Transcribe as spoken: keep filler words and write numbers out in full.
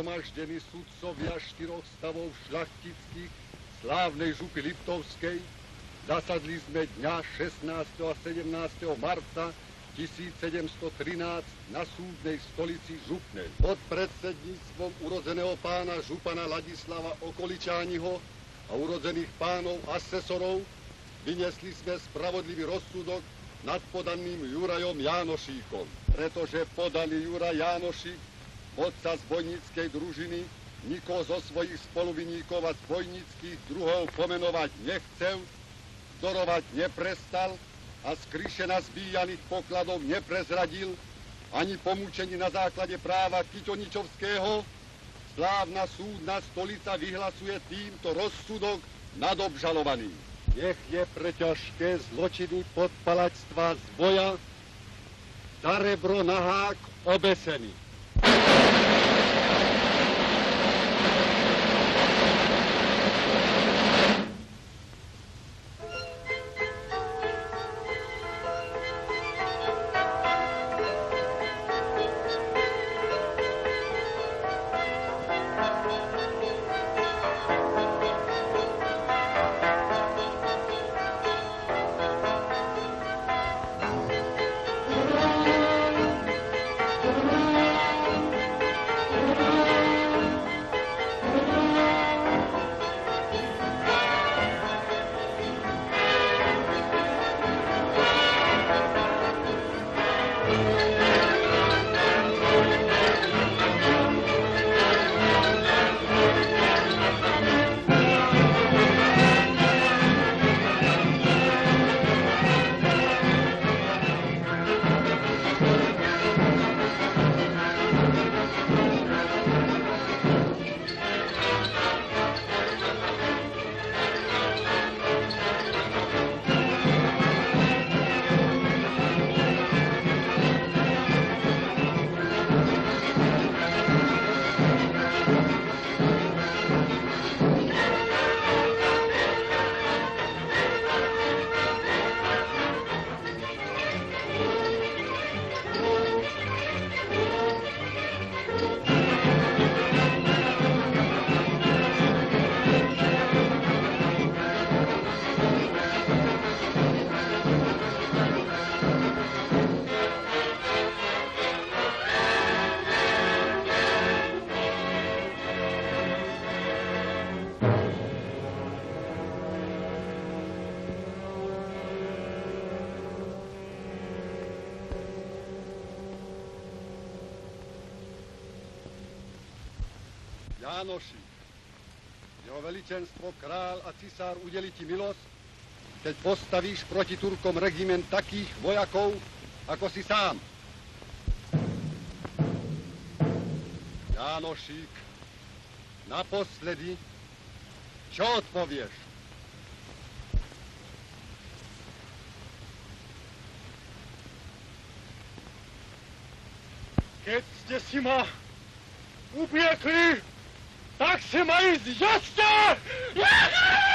zhromaždení sudcovia štyroch stavov šľachtických slávnej župy Liptovskej, zasadli sme dňa šestnásteho a sedemnásteho marca tisícsedemstotrinásť na súdnej stolici Župnej. Pod predsedníctvom urodzeného pána župana Ladislava Okoličániho a urodzených pánov asesorov vyniesli sme spravodlivý rozsudok nad podaným Jurajom Jánošíkom, pretože podaný Juraj Jánošík, vodca zbojníckej družiny, nikoho zo svojich spoluviníkov a zbojníckých druhov pomenovať nechcel, vzorovať neprestal a z kryše nazbíjaných pokladov neprezradil ani pomúčení na základe práva Kyťoničovského, slávna súdna stolica vyhlasuje týmto rozsudok nad obžalovaným. Nech je pre ťažké zločiny podpalačstva z boja za rebro na hák obesený. Jánošík, jeho veličenstvo, král a cisár udeli ti milosť, keď postavíš proti Turkom regiment takých vojakov, ako si sám. Jánošík, naposledy, čo odpovieš? Keď ste si ma upiekli, tak se mají zjastit!